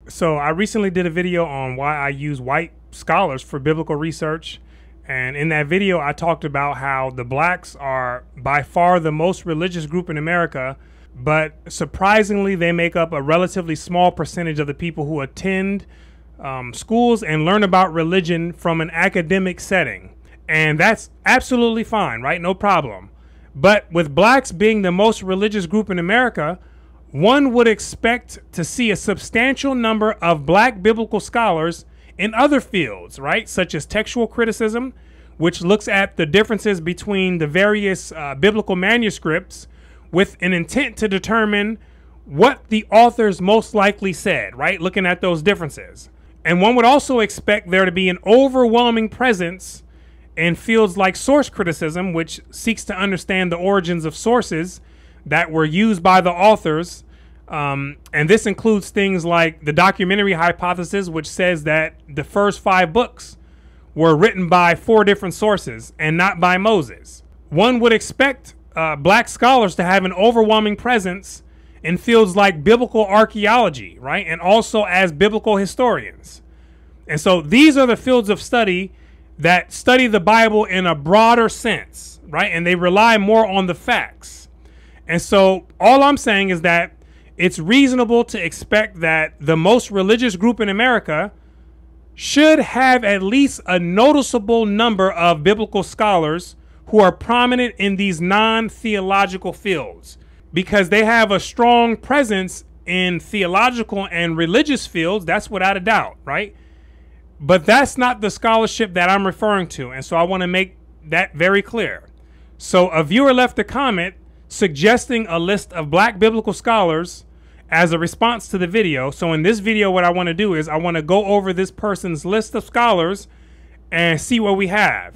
So I recently did a video on why I use white scholars for biblical research. And in that video, I talked about how the blacks are by far the most religious group in America, but surprisingly, they make up a relatively small percentage of the people who attend schools and learn about religion from an academic setting. And that's absolutely fine, right? No problem. But with blacks being the most religious group in America, one would expect to see a substantial number of black biblical scholars in other fields, right? Such as textual criticism, which looks at the differences between the various biblical manuscripts with an intent to determine what the authors most likely said, right? Looking at those differences. And one would also expect there to be an overwhelming presence in fields like source criticism, which seeks to understand the origins of sources that were used by the authors. And this includes things like the documentary hypothesis, which says that the first 5 books were written by 4 different sources and not by Moses. One would expect black scholars to have an overwhelming presence in fields like biblical archaeology, right? And also as biblical historians. And so these are the fields of study that study the Bible in a broader sense, right? And they rely more on the facts. And so all I'm saying is that it's reasonable to expect that the most religious group in America should have at least a noticeable number of biblical scholars who are prominent in these non-theological fields, because they have a strong presence in theological and religious fields. That's without a doubt, right? But that's not the scholarship that I'm referring to. And so I want to make that very clear. So a viewer left a comment suggesting a list of black biblical scholars as a response to the video. So in this video, what I want to do is I want to go over this person's list of scholars and see what we have.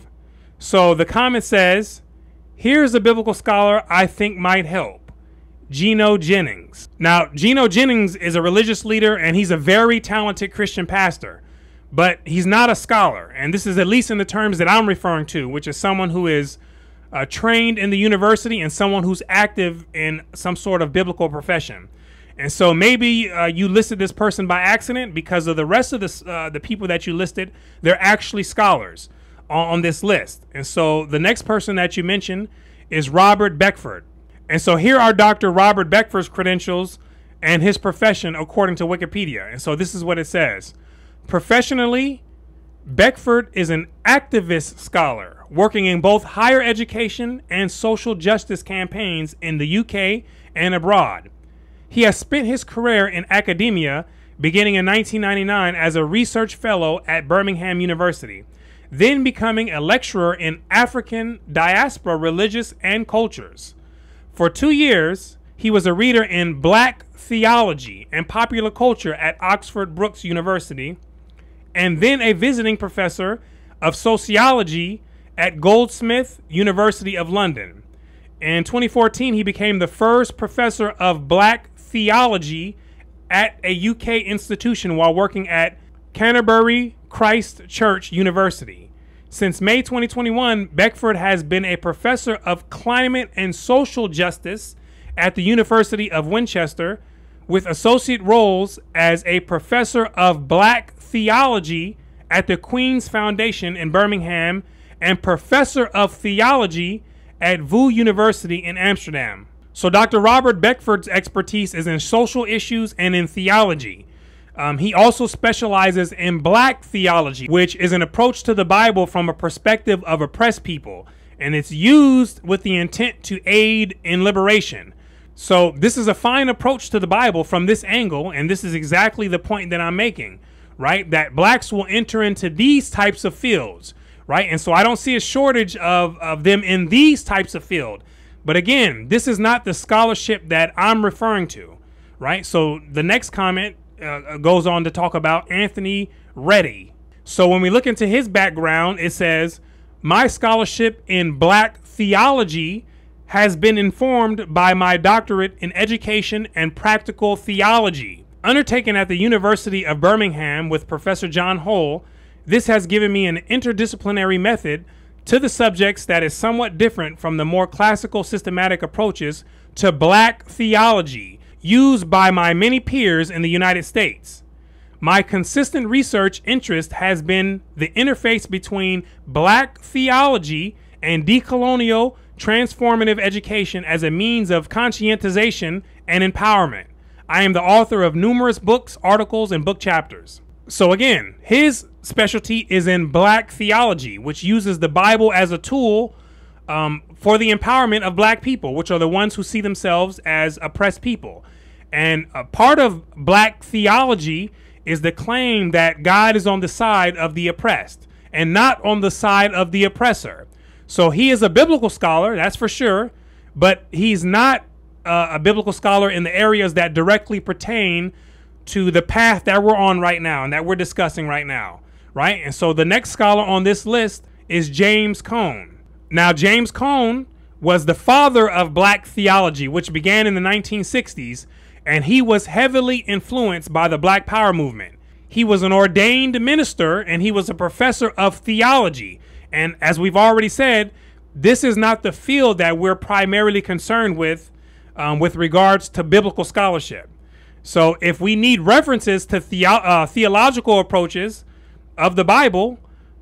So the comment says, here's a biblical scholar I think might help. Gino Jennings. Now, Gino Jennings is a religious leader and he's a very talented Christian pastor, but he's not a scholar. And this is at least in the terms that I'm referring to, which is someone who is trained in the university and someone who's active in some sort of biblical profession. And so maybe you listed this person by accident, because of the rest of the people that you listed, they're actually scholars on this list. And so the next person that you mentioned is Robert Beckford. And so here are Dr. Robert Beckford's credentials and his profession according to Wikipedia. And so this is what it says. Professionally, Beckford is an activist scholar working in both higher education and social justice campaigns in the UK and abroad. He has spent his career in academia beginning in 1999 as a research fellow at Birmingham University, then becoming a lecturer in African diaspora religious and cultures. For 2 years, he was a reader in black theology and popular culture at Oxford Brookes University, and then a visiting professor of sociology at Goldsmiths University of London. In 2014, he became the first professor of black theology at a UK institution while working at Canterbury Christ Church University. Since May 2021, Beckford has been a professor of climate and social justice at the University of Winchester, with associate roles as a professor of black theology at the Queen's Foundation in Birmingham and professor of theology at VU University in Amsterdam. So Dr. Robert Beckford's expertise is in social issues and in theology. He also specializes in black theology, which is an approach to the Bible from a perspective of oppressed people, and it's used with the intent to aid in liberation. So this is a fine approach to the Bible from this angle, and this is exactly the point that I'm making, right? That blacks will enter into these types of fields, right? And so I don't see a shortage of them in these types of fields. But again, this is not the scholarship that I'm referring to, right? So the next comment goes on to talk about Anthony Reddy. So when we look into his background, it says, my scholarship in black theology has been informed by my doctorate in education and practical theology, undertaken at the University of Birmingham with Professor John Hull. This has given me an interdisciplinary method to the subjects that is somewhat different from the more classical systematic approaches to black theology used by my many peers in the United States. My consistent research interest has been the interface between black theology and decolonial transformative education as a means of conscientization and empowerment. I am the author of numerous books, articles, and book chapters. So again, his specialty is in black theology, which uses the Bible as a tool for the empowerment of black people, which are the ones who see themselves as oppressed people. And a part of black theology is the claim that God is on the side of the oppressed and not on the side of the oppressor. So he is a biblical scholar, that's for sure, but he's not a biblical scholar in the areas that directly pertain to the path that we're on right now and that we're discussing right now, right? And so the next scholar on this list is James Cone. Now, James Cone was the father of black theology, which began in the 1960s, and he was heavily influenced by the Black Power movement. He was an ordained minister, and he was a professor of theology. And as we've already said, this is not the field that we're primarily concerned with regards to biblical scholarship. So if we need references to theological approaches of the Bible,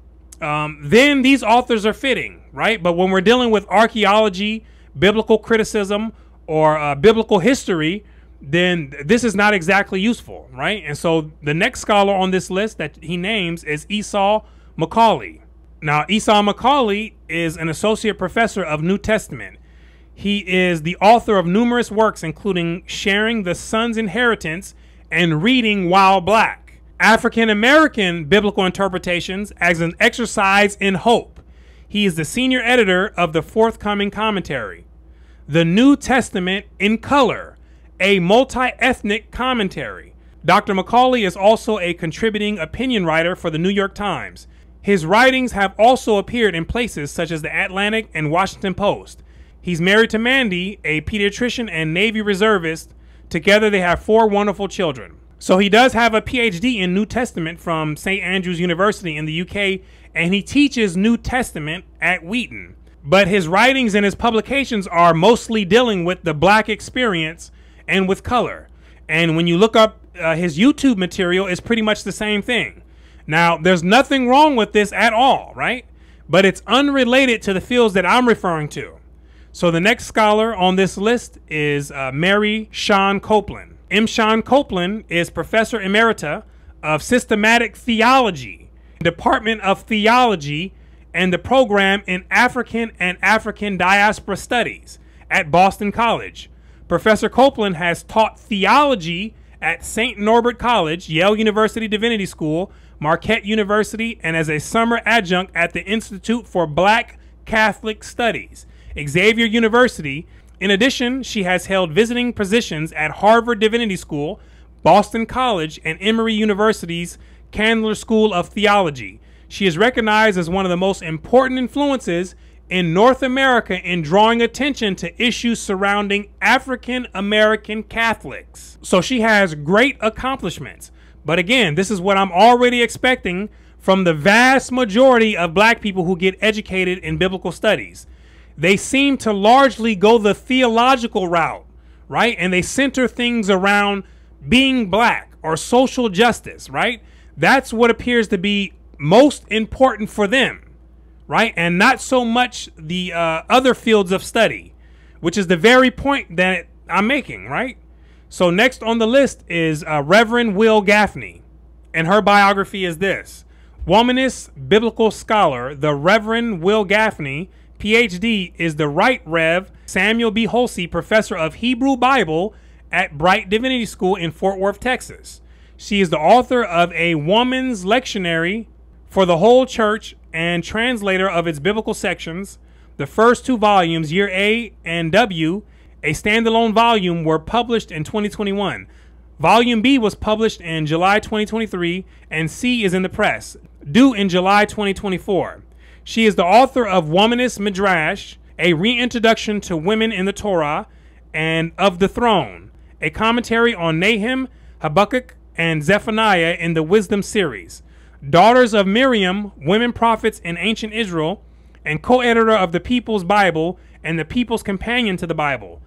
then these authors are fitting, right? But when we're dealing with archaeology, biblical criticism, or biblical history, then this is not exactly useful, right? And so the next scholar on this list that he names is Esau McCaulley. Now, Esau McCaulley is an associate professor of New Testament. He is the author of numerous works, including Sharing the Son's Inheritance and Reading While Black, African American Biblical Interpretations as an Exercise in Hope. He is the senior editor of the forthcoming commentary, The New Testament in Color, a multi-ethnic commentary. Dr. McCaulley is also a contributing opinion writer for the New York Times. His writings have also appeared in places such as the Atlantic and Washington Post. He's married to Mandy, a pediatrician and Navy reservist. Together they have 4 wonderful children. So he does have a PhD in New Testament from St. Andrews University in the UK, and he teaches New Testament at Wheaton. But his writings and his publications are mostly dealing with the black experience and with color. And when you look up his YouTube material, it's pretty much the same thing. Now, there's nothing wrong with this at all, right? But it's unrelated to the fields that I'm referring to. So the next scholar on this list is Mary Shawn Copeland. M. Shawn Copeland is Professor Emerita of Systematic Theology, Department of Theology, and the program in African and African Diaspora Studies at Boston College. Professor Copeland has taught theology at St. Norbert College, Yale University Divinity School, Marquette University, and as a summer adjunct at the Institute for Black Catholic Studies, Xavier University. In addition, she has held visiting positions at Harvard Divinity School, Boston College, and Emory University's Candler School of Theology. She is recognized as one of the most important influences in North America in drawing attention to issues surrounding African American Catholics. So she has great accomplishments. But again, this is what I'm already expecting from the vast majority of black people who get educated in biblical studies. They seem to largely go the theological route, right? And they center things around being black or social justice, right? That's what appears to be most important for them, right? And not so much the other fields of study, which is the very point that I'm making, right? So next on the list is Reverend Will Gaffney, and her biography is this. Womanist biblical scholar, the Reverend Will Gaffney, PhD, is the Right Rev. Samuel B. Holsey Professor of Hebrew Bible at Bright Divinity School in Fort Worth, Texas. She is the author of A Woman's Lectionary for the Whole Church and translator of its biblical sections. The first 2 volumes, Year A and W, a standalone volume, were published in 2021. Volume B was published in July 2023, and C is in the press, due in July 2024. She is the author of Womanist Midrash, a reintroduction to women in the Torah, and Of the Throne, a commentary on Nahum, Habakkuk, and Zephaniah in the Wisdom series. Daughters of Miriam, Women Prophets in Ancient Israel, and co-editor of the People's Bible and the People's Companion to the Bible.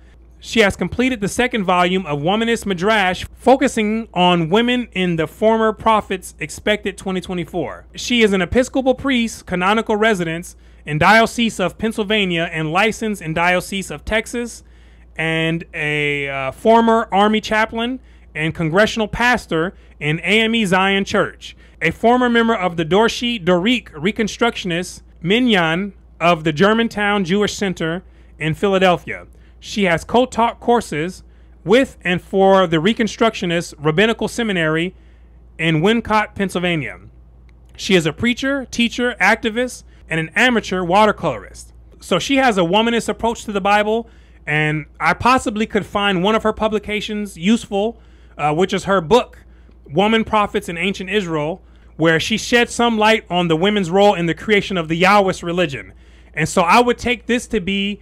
She has completed the second volume of Womanist Midrash, focusing on women in the former prophets expected 2024. She is an Episcopal priest, canonical residence in Diocese of Pennsylvania and licensed in Diocese of Texas, and a former Army chaplain and congressional pastor in AME Zion Church, a former member of the Doric Reconstructionist Minyan of the Germantown Jewish Center in Philadelphia. She has co-taught courses with and for the Reconstructionist Rabbinical Seminary in Wincott, Pennsylvania. She is a preacher, teacher, activist, and an amateur watercolorist. So she has a womanist approach to the Bible, and I possibly could find one of her publications useful, which is her book, Woman Prophets in Ancient Israel, where she sheds some light on the women's role in the creation of the Yahwist religion. And so I would take this to be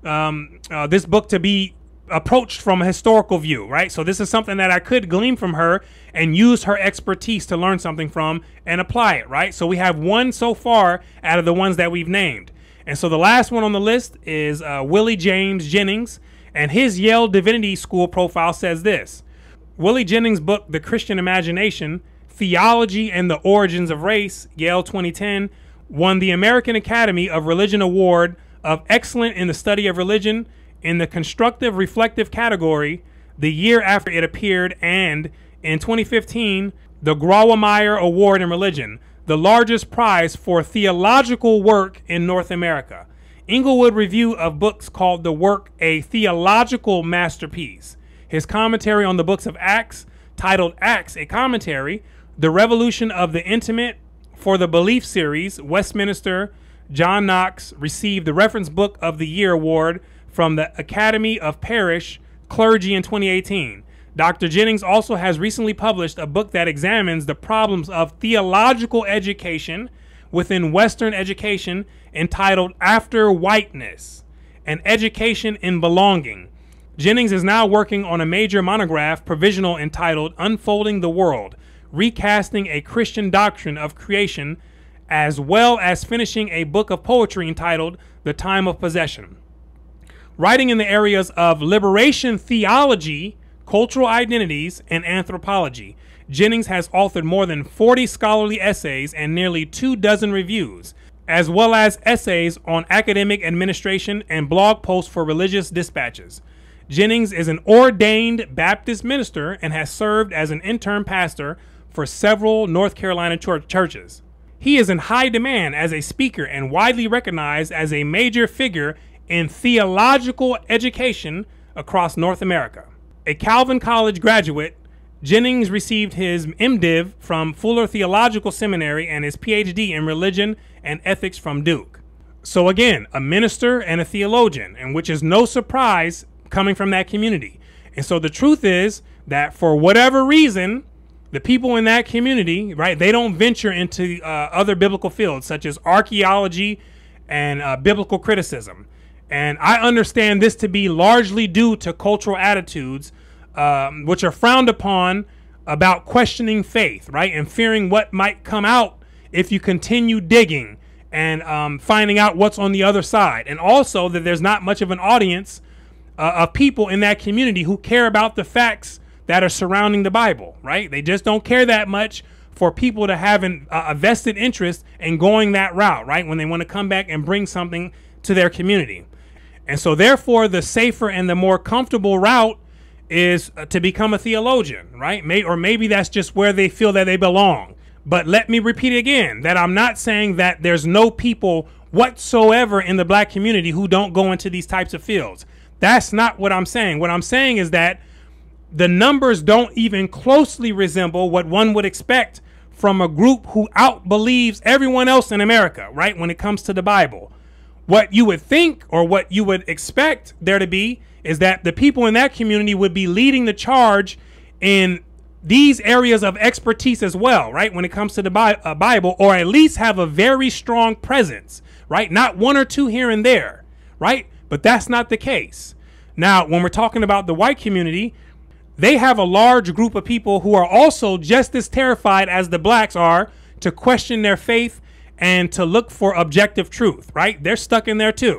this book to be approached from a historical view, right? So this is something that I could glean from her and use her expertise to learn something from and apply it, right? So we have one so far out of the ones that we've named. And so the last one on the list is Willie James Jennings, and his Yale Divinity School profile says this: Willie Jennings' book, The Christian Imagination, Theology and the Origins of Race, Yale 2010, won the American Academy of Religion Award of Excellent in the Study of Religion in the Constructive Reflective category the year after it appeared, and in 2015, the Grawemeyer Award in Religion, the largest prize for theological work in North America. Englewood Review of Books called the work a theological masterpiece. His commentary on the books of Acts, titled Acts, a Commentary, The Revolution of the Intimate for the Belief series, Westminster, John Knox received the Reference Book of the Year award from the Academy of Parish Clergy in 2018. Dr. Jennings also has recently published a book that examines the problems of theological education within Western education, entitled After Whiteness, an Education in Belonging. Jennings is now working on a major monograph provisional entitled Unfolding the World, Recasting a Christian Doctrine of Creation, as well as finishing a book of poetry entitled The Time of Possession. Writing in the areas of liberation theology, cultural identities, and anthropology, Jennings has authored more than 40 scholarly essays and nearly 24 reviews, as well as essays on academic administration and blog posts for religious dispatches. Jennings is an ordained Baptist minister and has served as an intern pastor for several North Carolina churches. He is in high demand as a speaker and widely recognized as a major figure in theological education across North America. A Calvin College graduate, Jennings received his MDiv from Fuller Theological Seminary and his PhD in religion and ethics from Duke. So again, a minister and a theologian, and which is no surprise coming from that community. And so the truth is that for whatever reason, the people in that community, right, they don't venture into other biblical fields such as archaeology and biblical criticism. And I understand this to be largely due to cultural attitudes, which are frowned upon about questioning faith, right, and fearing what might come out if you continue digging and finding out what's on the other side. And also that there's not much of an audience of people in that community who care about the facts that are surrounding the Bible, right? They just don't care that much for people to have a vested interest in going that route, right? When they want to come back and bring something to their community. And so therefore, the safer and the more comfortable route is to become a theologian, right? Or maybe that's just where they feel that they belong. But let me repeat again that I'm not saying that there's no people whatsoever in the black community who don't go into these types of fields. That's not what I'm saying. What I'm saying is that the numbers don't even closely resemble what one would expect from a group who outbelieves everyone else in America, right, when it comes to the Bible. What you would think, or what you would expect there to be, is that the people in that community would be leading the charge in these areas of expertise as well, right, when it comes to the Bible, or at least have a very strong presence, right, not one or two here and there, right, but that's not the case. Now, when we're talking about the white community, they have a large group of people who are also just as terrified as the blacks are to question their faith and to look for objective truth, right? They're stuck in there too.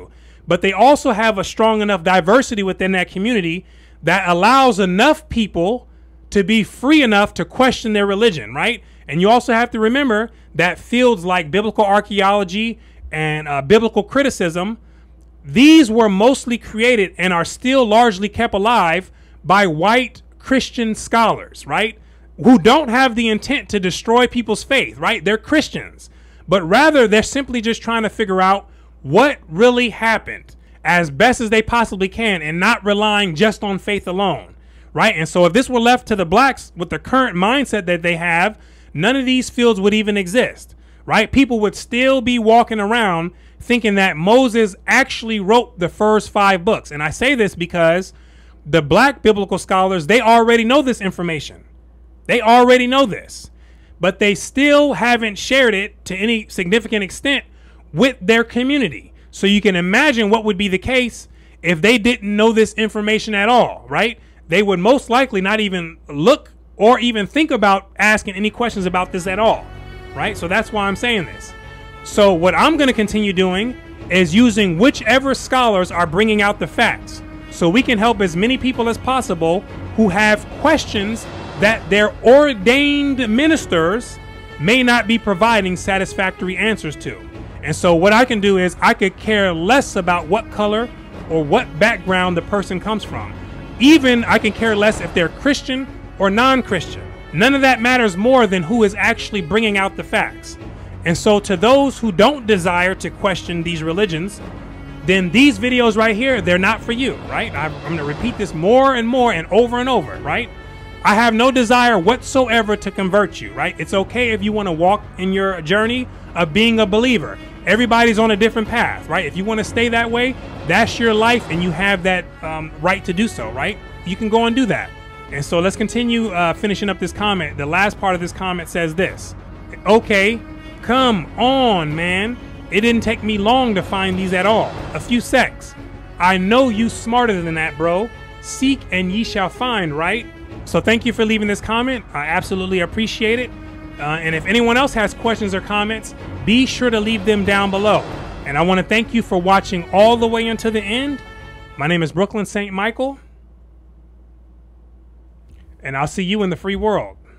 but they also have a strong enough diversity within that community that allows enough people to be free enough to question their religion, right? And you also have to remember that fields like biblical archaeology and biblical criticism, these were mostly created and are still largely kept alive by white Christian scholars, right? Who don't have the intent to destroy people's faith, right? They're Christians, but rather they're simply just trying to figure out what really happened as best as they possibly can and not relying just on faith alone, right? And so if this were left to the blacks with the current mindset that they have, none of these fields would even exist, right? People would still be walking around thinking that Moses actually wrote the first 5 books. And I say this because the black biblical scholars, they already know this information. They already know this, but they still haven't shared it to any significant extent with their community. So you can imagine what would be the case if they didn't know this information at all, right? They would most likely not even look or even think about asking any questions about this at all, right? So that's why I'm saying this. So what I'm going to continue doing is using whichever scholars are bringing out the facts, so we can help as many people as possible who have questions that their ordained ministers may not be providing satisfactory answers to. And so what I can do is I could care less about what color or what background the person comes from. Even I can care less if they're Christian or non-Christian. None of that matters more than who is actually bringing out the facts. And so to those who don't desire to question these religions, then these videos right here, they're not for you, right? I'm going to repeat this more and more and over, right? I have no desire whatsoever to convert you, right? It's okay if you want to walk in your journey of being a believer. Everybody's on a different path, right? If you want to stay that way, that's your life and you have that right to do so, right? You can go and do that. And so let's continue finishing up this comment. The last part of this comment says this. Okay, come on, man. It didn't take me long to find these at all. A few secs. I know you smarter than that, bro. Seek and ye shall find, right? So thank you for leaving this comment. I absolutely appreciate it. And if anyone else has questions or comments, be sure to leave them down below. And I want to thank you for watching all the way until the end. My name is Brooklyn St. Michael, and I'll see you in the free world.